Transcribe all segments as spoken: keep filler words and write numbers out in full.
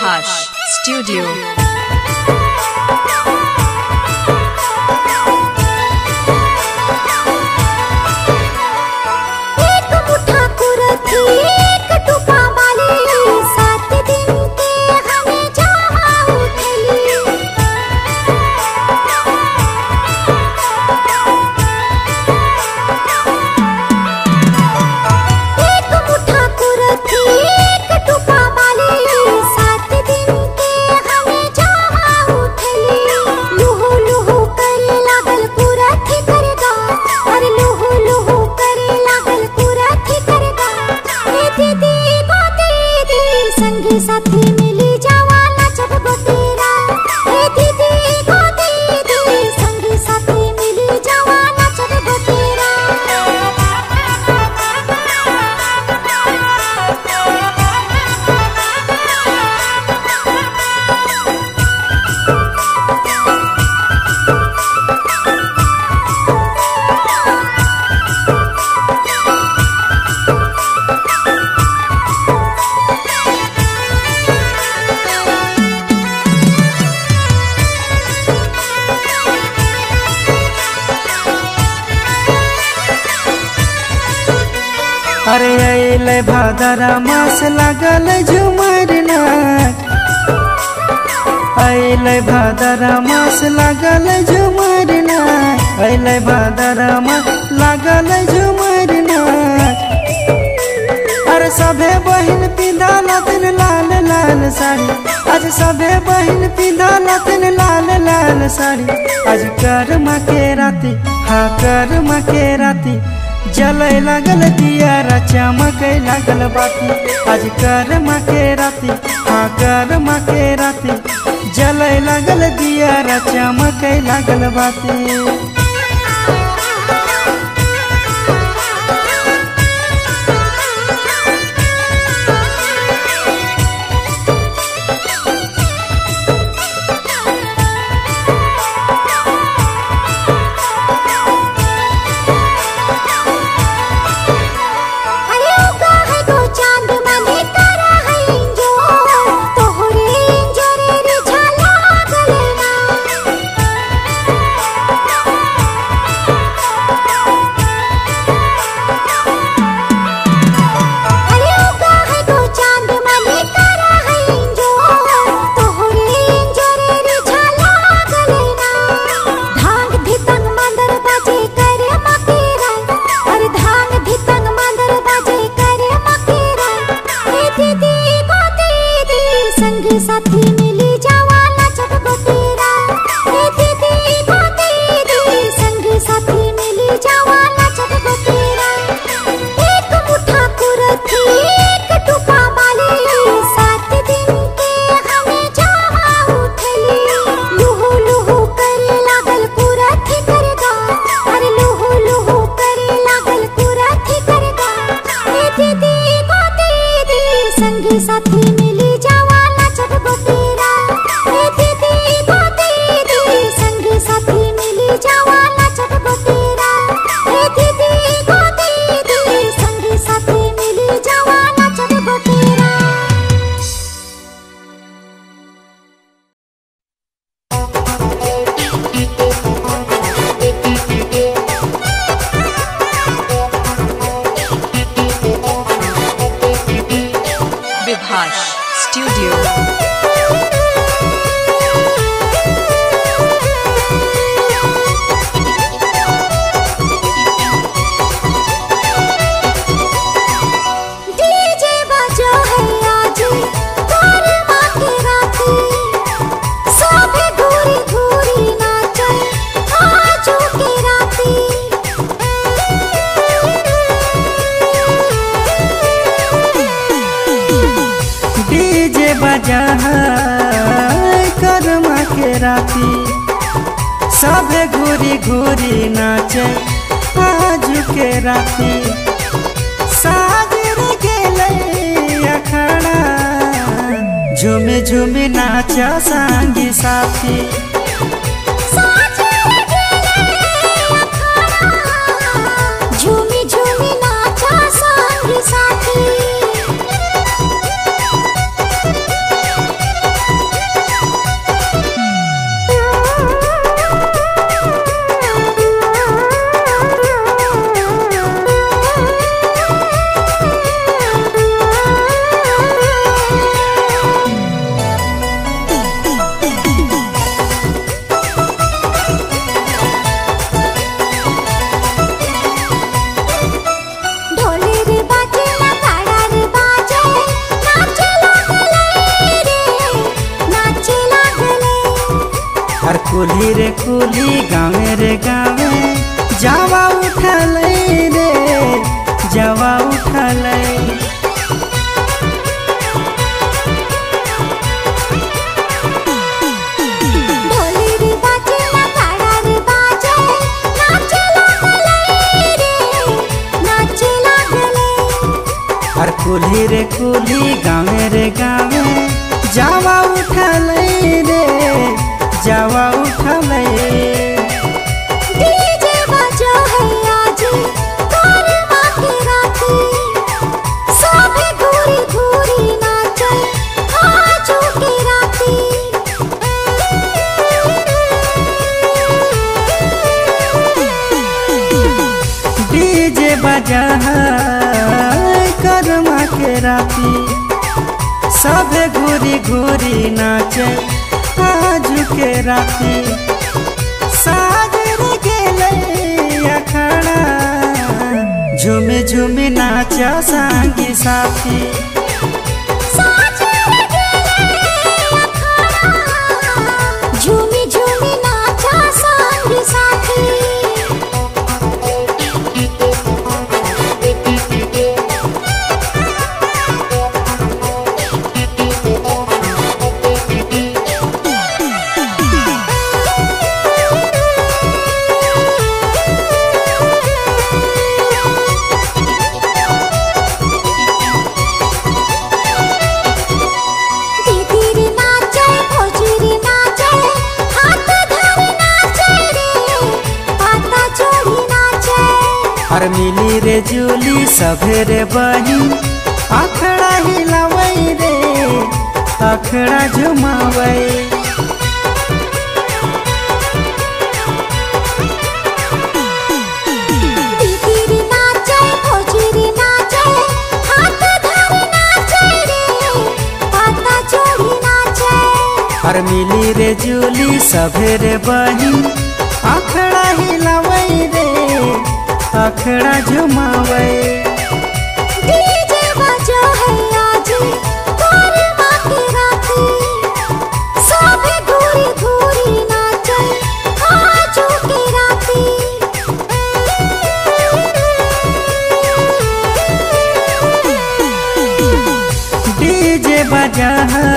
Vibhash studio. अरे अइले भादरा मास लागल झुमर नाच, अइले भादरा मास लागल झुमर नाच, अइले भादरा मास लागल झुमर नाच। अरे सभे बहिन पिंधालतिन लाल लाल साड़ी, आज सभे बहिन पिंधालतिन लाल लाल साड़ी। आज कर्मा के राती, हाँ कर्मा के राती जलय लागल दियारा चमकै लागल बाती। आज कर्मा के राती, हाँ कर्मा के राती जलय लागल दियारा चमकै लागल बाती। विभाष स्टूडियो। कर्मा के राती सभे घूरी घूरी नाचे, आज के राती सागर गेले अखाड़ा, झूमी झूमी नाचा संगी साथी। झूमी झूमी नाचा संगी साथी। कुली रे कुली गावे रे गावे जावा उठले रे जावा उठले। हर कुली रे कुली गावे रे गावे जावा उठले रे जावा उठले। डीजे बजा है आज तोरे माथे राती सभी घूरी घूरी नाचे आज की राती। डीजे बजा करमा के राती सभे घूरी घूरी नाचे आज के राती। सागर गेले अखाड़ा झूमे झूमे नाचा संगी साथी। झूमी झूमी नाचा संगी साथी। हर मिली रे जुली सभे रे बही अखड़ा हिलावई रे अखड़ा झुमावई। हर मिली रे जुली सभे रे बही अखड़ा हिलावई रे अखड़ा झुमावे। डीजे बजा है आज तोरे माथे राती सभी घूरी घूरी नाचे आज की राती। डीजे बजा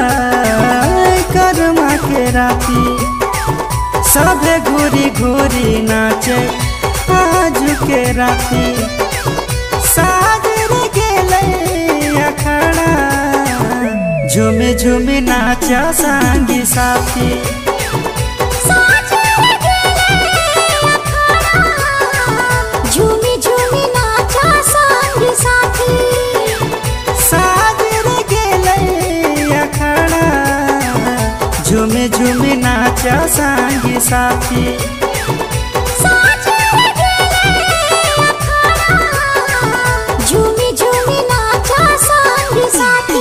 करमा के राती सभे घूरी घूरी नाचे आज के राती। सागर गेले अखाड़ा झूमे झूमे नाचा संगी साथी। झूमी झूमी नाचा संगी साथी। सागर गेले अखाड़ा झूमे झूमे नाचा संगी साथी। झूमी झूमी नाचा संगी साथी।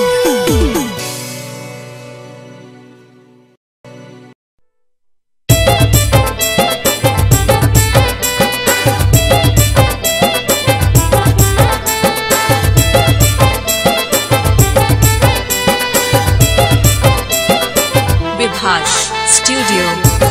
विभाष स्टूडियो।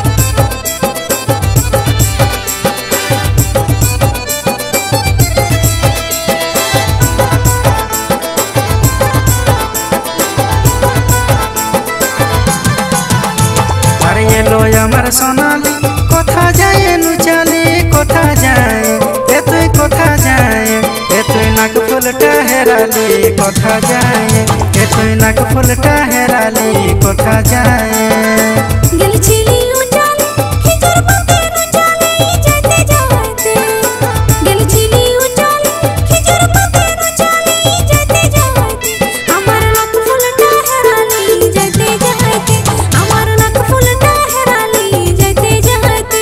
আমার সোনালি কোথা যায় নু চালি কোথা যায় এ তুই কোথা যায় এ তুই নাক ফুলটা হেরালি কোথা যায় এ তুই নাক ফুলটা হেরালি কোথা যায়। গেলছিলি উচালি খিচুর পাতে নুচালি যেতে যাইতে গেলছিলি উচালি খিচুর পাতে নুচালি যেতে যাইতে আমার নাক ফুলটা হেরালি যেতে যাইতে আমার নাক ফুলটা হেরালি যেতে যাইতে।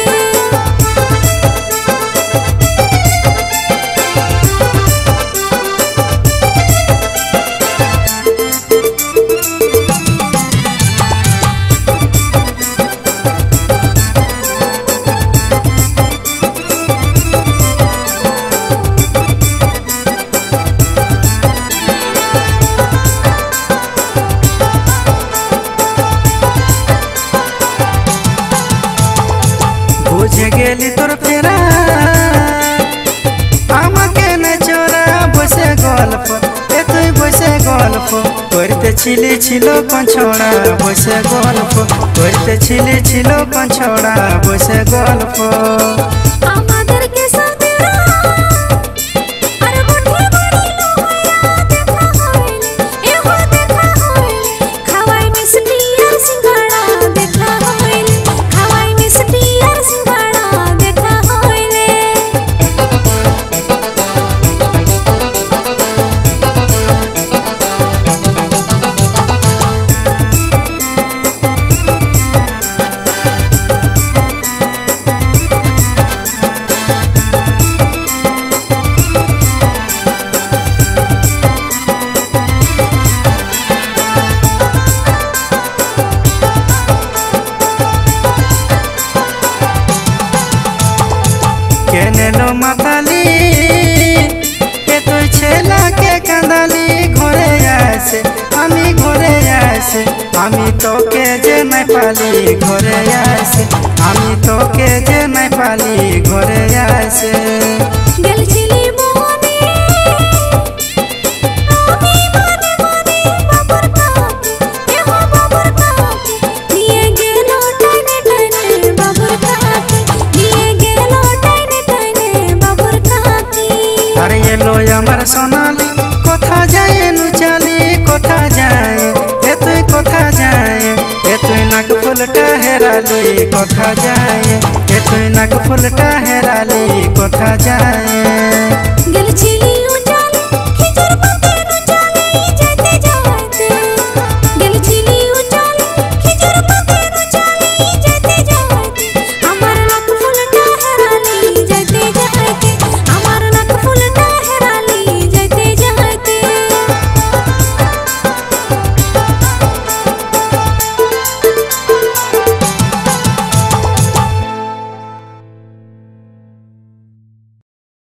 গল্প এ তুই বসে গল্প করতে ছিলি ছিল কঞ্ছড়া বসে গল্প করতে ছিলি ছিল কঞ্ছড়া বসে গল্প আমাদেরকে সাথীরা আর বন্ধু বাড়িল হইয়া দেখা হইলে এহো দেখা হইলে খাওয়াই মিষ্টি আর সিঙ্গাড়া দেখা হইলে খাওয়াই মিষ্টি আর সিঙ্গাড়া দেখা হইলে কেনেলো মাতালি এ তুই ছেলাকে কাঁদালি ঘরে আসে আমি ঘরে আসে আমি তোকে যে নাই পালি ঘরে আসে আমি তোকে যে নাই পালি ঘরে আসে গেলছিলি মনে আমি মনে মনে বাবুর কাছে এহো বাবুর কাছে নিয়ে গেল টাইনে টাইনে বাবুর কাছে নিয়ে গেল টাইনে টাইনে বাবুর কাছে আরে এলো আমার সোনালি কোথা যায় নুচালি কোথা যায় এ তুই কোথা যায় এ তুই নাক ফুলটা হেরালি কোথা যায় এ তুই নাক ফুলটা হেরালি কোথা যায়